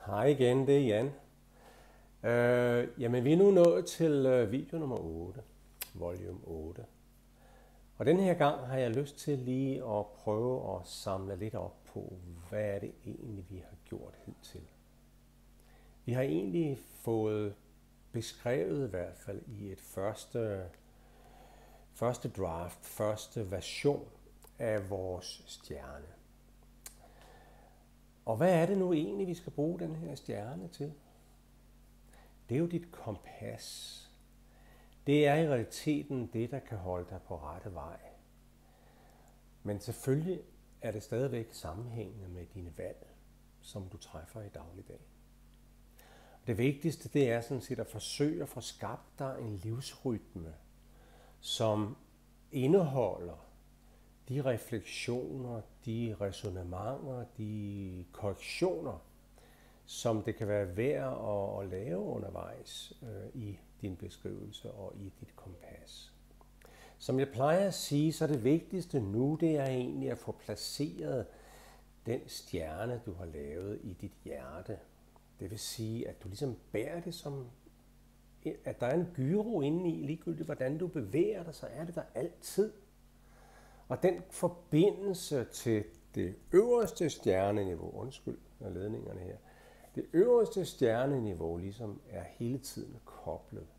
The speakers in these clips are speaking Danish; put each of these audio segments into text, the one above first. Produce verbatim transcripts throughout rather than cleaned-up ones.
Hej igen, det er Jan. Øh, jamen, vi er nu nået til øh, video nummer otte, volume otte. Og den her gang har jeg lyst til lige at prøve at samle lidt op på, hvad er det egentlig, vi har gjort hidtil. Vi har egentlig fået beskrevet i hvert fald i et første, første draft, første version af vores stjerne. Og hvad er det nu egentlig, vi skal bruge den her stjerne til? Det er jo dit kompas. Det er i realiteten det, der kan holde dig på rette vej. Men selvfølgelig er det stadigvæk sammenhængende med dine valg, som du træffer i dagligdag. Det vigtigste, det er sådan set at forsøge at få skabt dig en livsrytme, som indeholder de refleksioner, de ræsonnementer, de korrektioner, som det kan være værd at, at lave undervejs øh, i din beskrivelse og i dit kompas. Som jeg plejer at sige, så er det vigtigste nu, det er egentlig at få placeret den stjerne, du har lavet i dit hjerte. Det vil sige, at du ligesom bærer det som, at der er en gyro inde i, ligegyldigt hvordan du bevæger dig, så er det der altid. Og den forbindelse til det øverste stjerneniveau, undskyld med ledningerne her, det øverste stjerneniveau ligesom er hele tiden koblet.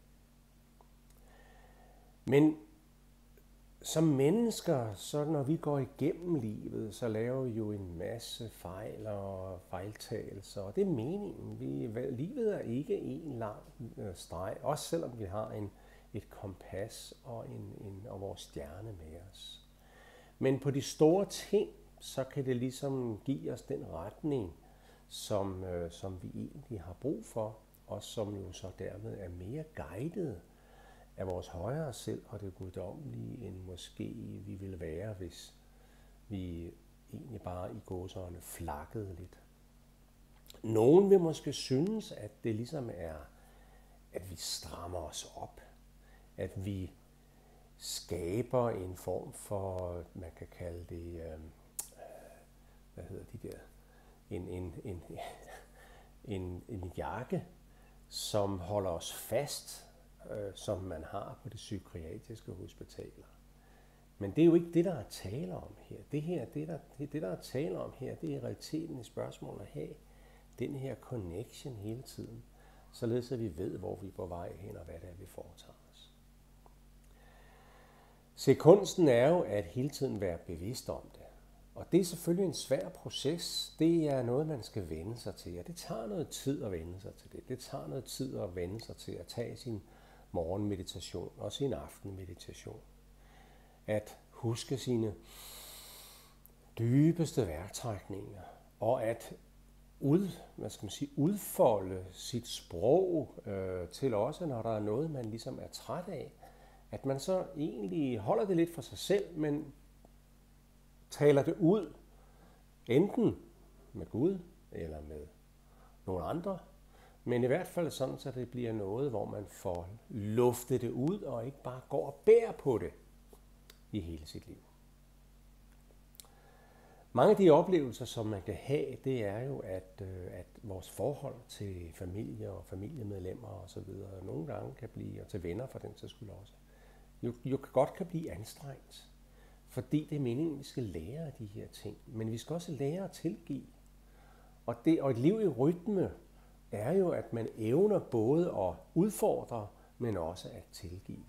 Men som mennesker, så når vi går igennem livet, så laver vi jo en masse fejl og fejltagelser, og det er meningen. Vi, livet er ikke en lang streg, også selvom vi har en, et kompas og, en, en, og vores stjerne med os. Men på de store ting, så kan det ligesom give os den retning, som, øh, som vi egentlig har brug for, og som jo så dermed er mere guidet af vores højere selv og det guddommelige, end måske vi ville være, hvis vi egentlig bare i gåseøjne flakkede lidt. Nogen vil måske synes, at det ligesom er, at vi strammer os op, at vi skaber en form for, man kan kalde det, øh, hvad hedder de der, en, en, en, en, en jakke, som holder os fast, øh, som man har på de psykiatriske hospitaler. Men det er jo ikke det, der er tale om her. Det her, det der, det, det der er tale om her, det er i realiteten et spørgsmål at have den her connection hele tiden, således at vi ved, hvor vi er på vej hen og hvad det er, vi foretager os. Se, kunsten er jo at hele tiden være bevidst om det. Og det er selvfølgelig en svær proces. Det er noget, man skal vende sig til. Og det tager noget tid at vende sig til det. Det tager noget tid at vende sig til at tage sin morgenmeditation og sin aftenmeditation. At huske sine dybeste vejrtrækninger. Og at ud, hvad skal man sige, udfolde sit sprog øh, til også, når der er noget, man ligesom er træt af. At man så egentlig holder det lidt for sig selv, men taler det ud, enten med Gud eller med nogle andre, men i hvert fald sådan, så det bliver noget, hvor man får luftet det ud, og ikke bare går og bærer på det i hele sit liv. Mange af de oplevelser, som man kan have, det er jo, at, at vores forhold til familie og familiemedlemmer og så videre, nogle gange kan blive, og til venner for den sags skyld også, jo, jo godt kan blive anstrengt. Fordi det er meningen, at vi skal lære af de her ting. Men vi skal også lære at tilgive. Og, det, og et liv i rytme er jo, at man evner både at udfordre, men også at tilgive.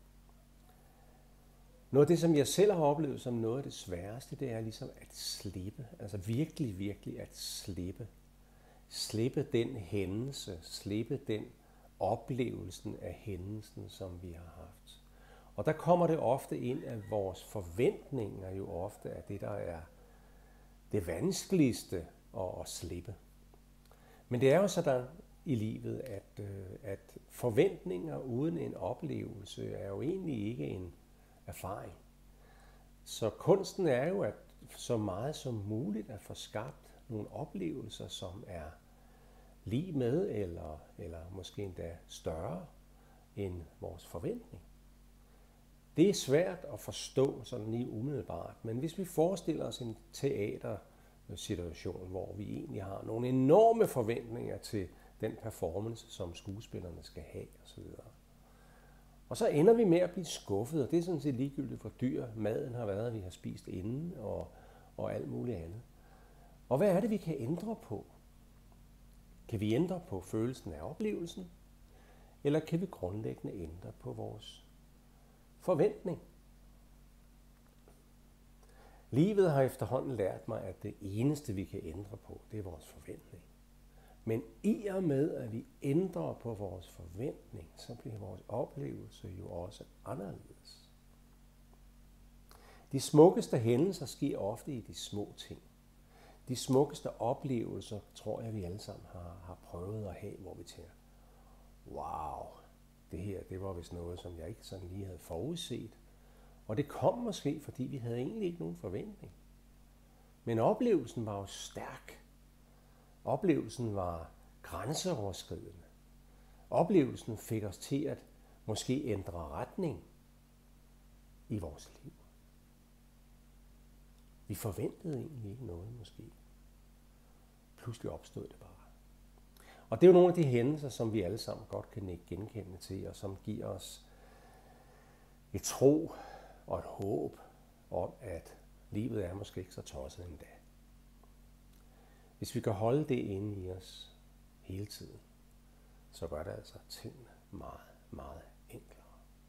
Noget af det, som jeg selv har oplevet som noget af det sværeste, det er ligesom at slippe. Altså virkelig, virkelig at slippe. Slippe den hændelse, slippe den oplevelsen af hændelsen, som vi har haft. Og der kommer det ofte ind, at vores forventninger jo ofte er det, der er det vanskeligste at, at slippe. Men det er jo sådan i livet, at, at forventninger uden en oplevelse er jo egentlig ikke en erfaring. Så kunsten er jo at så meget som muligt at få skabt nogle oplevelser, som er lige med, eller, eller måske endda større end vores forventning. Det er svært at forstå sådan lige umiddelbart, men hvis vi forestiller os en teater situation, hvor vi egentlig har nogle enorme forventninger til den performance, som skuespillerne skal have osv. Og så ender vi med at blive skuffet, og det er sådan set ligegyldigt, hvor dyr maden har været, vi har spist inden og, og alt muligt andet. Og hvad er det, vi kan ændre på? Kan vi ændre på følelsen af oplevelsen? Eller kan vi grundlæggende ændre på vores forventning? Livet har efterhånden lært mig, at det eneste, vi kan ændre på, det er vores forventning. Men i og med, at vi ændrer på vores forventning, så bliver vores oplevelse jo også anderledes. De smukkeste hændelser sker ofte i de små ting. De smukkeste oplevelser, tror jeg, vi alle sammen har, har prøvet at have, hvor vi tænker, wow, det her, det var vist noget, som jeg ikke sådan lige havde forudset. Og det kom måske, fordi vi havde egentlig ikke nogen forventning. Men oplevelsen var jo stærk. Oplevelsen var grænseoverskridende. Oplevelsen fik os til at måske ændre retning i vores liv. Vi forventede egentlig ikke noget måske. Pludselig opstod det bare. Og det er jo nogle af de hændelser, som vi alle sammen godt kan genkende til, og som giver os et tro og et håb om, at livet er måske ikke så tosset endda. Hvis vi kan holde det inde i os hele tiden, så gør det altså tingene meget, meget enklere.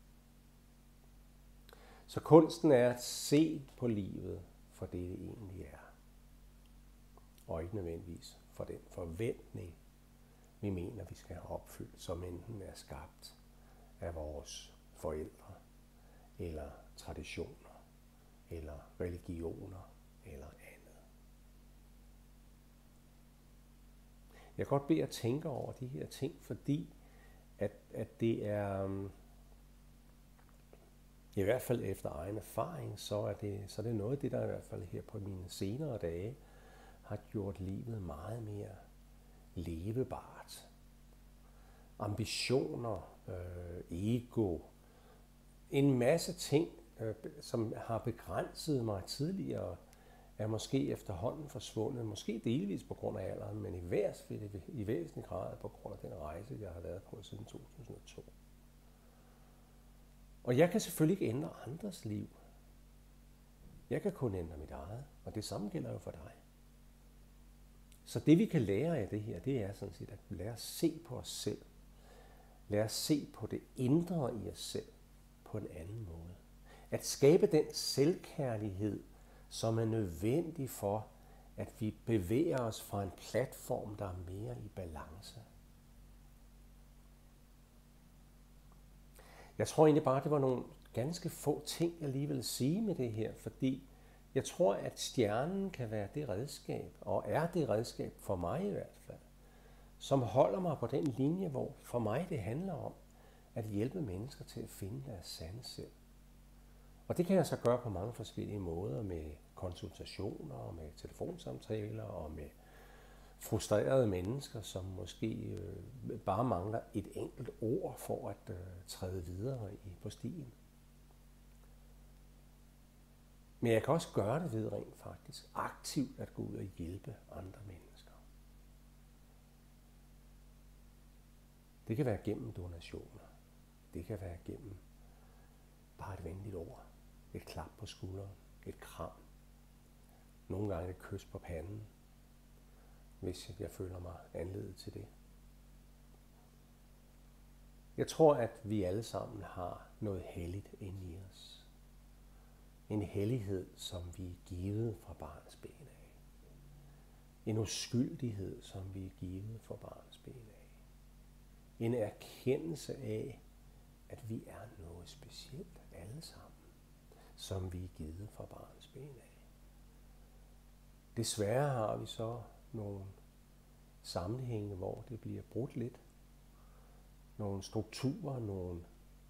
Så kunsten er at se på livet for det, det egentlig er. Og ikke nødvendigvis for den forventning, vi mener, vi skal have opfyldt, som enten er skabt af vores forældre, eller traditioner, eller religioner, eller andet. Jeg kan godt bede at tænke over de her ting, fordi at, at det er, i hvert fald efter egen erfaring, så er, det, så er det noget af det, der i hvert fald her på mine senere dage, har gjort livet meget mere levebart. Ambitioner, øh, ego, en masse ting, øh, som har begrænset mig tidligere, er måske efterhånden forsvundet, måske delvis på grund af alderen, men i, værs, i væsentlig grad på grund af den rejse, jeg har været på siden to tusind og to. Og jeg kan selvfølgelig ikke ændre andres liv. Jeg kan kun ændre mit eget, og det samme gælder jo for dig. Så det vi kan lære af det her, det er sådan set at lære at se på os selv. Lære at se på det indre i os selv på en anden måde. At skabe den selvkærlighed, som er nødvendig for, at vi bevæger os fra en platform, der er mere i balance. Jeg tror egentlig bare, det var nogle ganske få ting, jeg lige vil sige med det her, fordi jeg tror, at stjernen kan være det redskab, og er det redskab for mig i hvert fald, som holder mig på den linje, hvor for mig det handler om at hjælpe mennesker til at finde deres sande selv. Og det kan jeg så gøre på mange forskellige måder, med konsultationer, med telefonsamtaler og med frustrerede mennesker, som måske øh, bare mangler et enkelt ord for at øh, træde videre i, på stien. Men jeg kan også gøre det ved rent faktisk aktivt at gå ud og hjælpe andre mennesker. Det kan være gennem donationer. Det kan være gennem bare et venligt ord. Et klap på skulderen. Et kram. Nogle gange et kys på panden, hvis jeg føler mig anledet til det. Jeg tror, at vi alle sammen har noget helligt inde i os. En hellighed, som vi er givet fra barns ben af. En uskyldighed, som vi er givet fra barns ben af. En erkendelse af, at vi er noget specielt alle sammen, som vi er givet fra barns ben af. Desværre har vi så nogle sammenhænge, hvor det bliver brudt lidt. Nogle strukturer, nogle,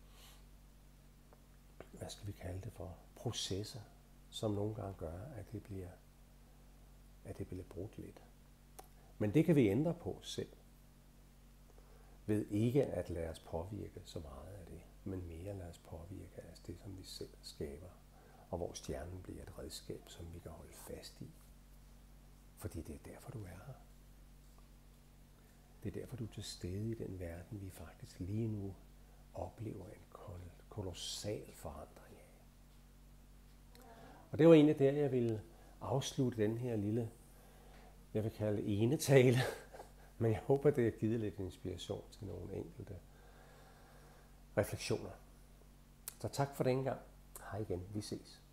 hvad skal vi kalde det for, processer, som nogle gange gør, at det bliver, at det bliver brudt lidt. Men det kan vi ændre på selv, ved ikke at lade os påvirke så meget af det, men mere lade os påvirke af det, som vi selv skaber, og hvor stjernen bliver et redskab, som vi kan holde fast i. Fordi det er derfor, du er her. Det er derfor, du er til stede i den verden, vi faktisk lige nu oplever en kol- kolossal forandring af. Og det var egentlig der, jeg ville afslutte den her lille, jeg vil kalde enetale. Men jeg håber, det har givet lidt inspiration til nogle enkelte refleksioner. Så tak for den gang. Hej igen. Vi ses.